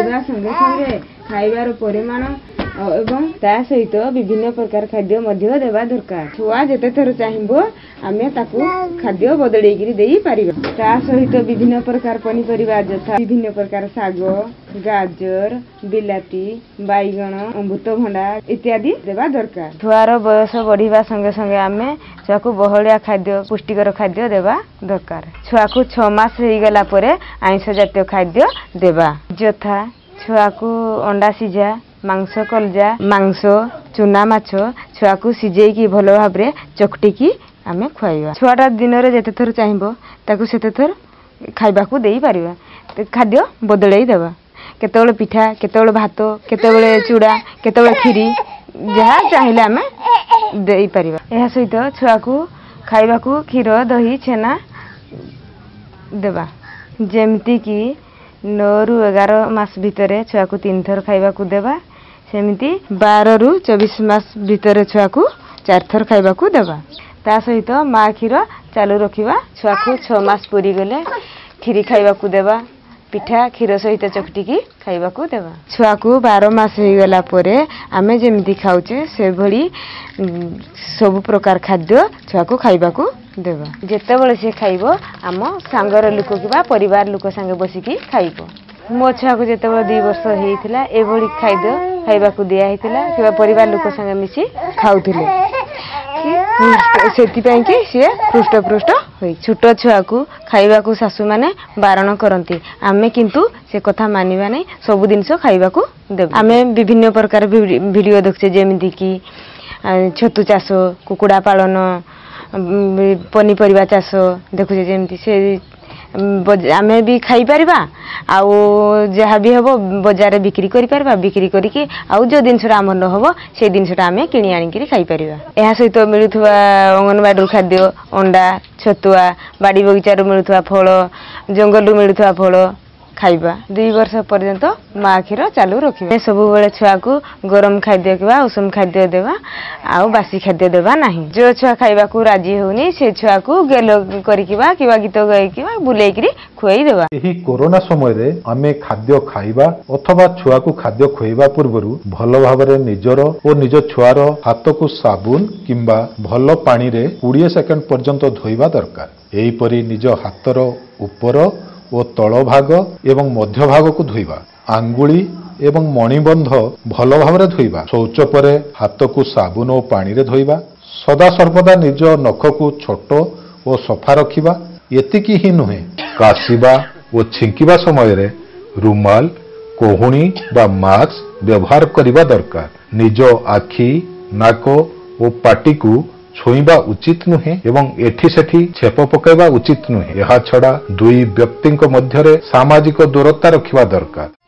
खाइबा संगे संगे खाइबार परिमाण एवं ता सहित विभिन्न प्रकार खाद्य मध्य देवा दरकार। छुआ जेते थर चाहिबो आमे ताकू खाद्य बदलेगिरी देई पारिबा। ता सहित विभिन्न प्रकार पनीपरिबा जथा विभिन्न प्रकार साग, गाजर, बिलाती, बैगण, अमृतभंडा इत्यादि देवा दरकार। छुआर बयस बढ़िबा संगे संगे आमे छुआकू बहलिया खाद्य पुष्टिकर खाद्य देवा दरकार। छुआकू 6 मास हेई गला परे आइंष जातीय खाद्य देवा जथा छुआकू अंडा सिझा, मांस कलजा, मांस, चुना माछ छुआकू सिझे की भल भाव रे चकटी की आमे खुआइबा। छुआटा दिन रे जेते थर चाहिबो ताकू सेते थर खाइबा को देई पारिबा। खाद्य बदलाई देबा। केतेबेले पिठा, केतेबेले भात, केतेबेले चूड़ा, केतेबेले खीरी जहा चाहिले आमे देई पारिबा। एहा सहित छुआकू खाइबा को क्षीर, दही, छेना देबा। जेमती की 9 रु 11 मास भितरे छुआकू 3 थर खाइबा को देबा। सेमिति 12 रु 24 मास भितरे छुआकू 4 थर खाइबा को देबा। ता सहित माँ क्षीर चालू रखिबा। छुआकू 6 मास पूरी गले खीरी खाइबा को देबा। पिठा क्षीर सहित चकटी की खाइबा को देबा। छुआकू 12 मास हो गला परे आमे जेमिति खाउचे से भली सब प्रकार खाद्य छुआकू खाइबा को देबा। जेतेबेले से खाइबो आम सांगर लोक किबा परिवार लोक संगे बसिकी खाइबो। मो छुआ को जेतेबेले 2 वर्ष हेइथिला एभली खाद्य खाइबा को दिया हेइथिला किबा परिवार लोक संगे मिसी खाउथिले कि सेति पई कि से पृष्ठ पृष्ठ होई। छोट छुआ को खाइबा को सासु माने बारण करंती। आमे किंतु से कथा मानिबा नै सब दिनस खाइबा को देबो। आमे विभिन्न प्रकार वीडियो देखछे जेमिति कि छतु चाष, कुकुड़ा पालन, पनीपरिबा चाष देखुचे जेमिति से आमे भी खाई परिबा आउ जहाँ भी हबो बाजार बिक्री करि परबा। बिक्री करिके आउ जो दिनसटा आम न हबो से दिनसटा आमे किनि आनिकरी खाई परिबा। एहा सहित मिलुथुवा अंगनवाड़ी खाद्य अंडा, छतुआ, बाड़ी बगीचारू मिलुथुवा फल, जंगलरू मिलुथुवा फल खाइबा। 2 वर्ष पर्यंत माँ क्षीर चालू रखिबा। सब बेले छुआ को गरम खाद्य किबा उषम खाद्य देवा आउ बासी खाद्य देवा नाही। जो छुआ खाइबा को राजी होनी से छुआ को गेलो करिकिबा किबा गीत गाइकिबा बुलेइकरी खुआई देवा। एही कोरोना समय रे आमे खाद्य खाइबा अथवा छुआ को खाद्य खुआइबा पूर्वरु भल भाबरे निजर ओ निज छुआर हाथ को साबुन किंबा भल पानी रे 20 सेकेंड पर्यंत धोइबा दरकार। एही परी निज हाथर ऊपर ओ तल भाग एवं मध्य भाग को धोइबा। आंगुली एवं मणिबंध भल भाव धोइबा। शौच परे हाथ को साबुन और पानी रे धोइबा। सदा सर्वदा निज नख को छोट और सफा रखिबा। एतिकी ही नुहे, काशिबा और छिंकिबा समय रे रुमाल, कोहुणी बा मास्क व्यवहार करिबा दरकार। निज आखि, नाक और पाटी को छुईबा उचित नुहे एवं एठी सेठी छेप पकाइबा उचित नुहे। यह छड़ा दुई व्यक्तिंक मध्यरे सामाजिक दूरता रखिबा दरकार।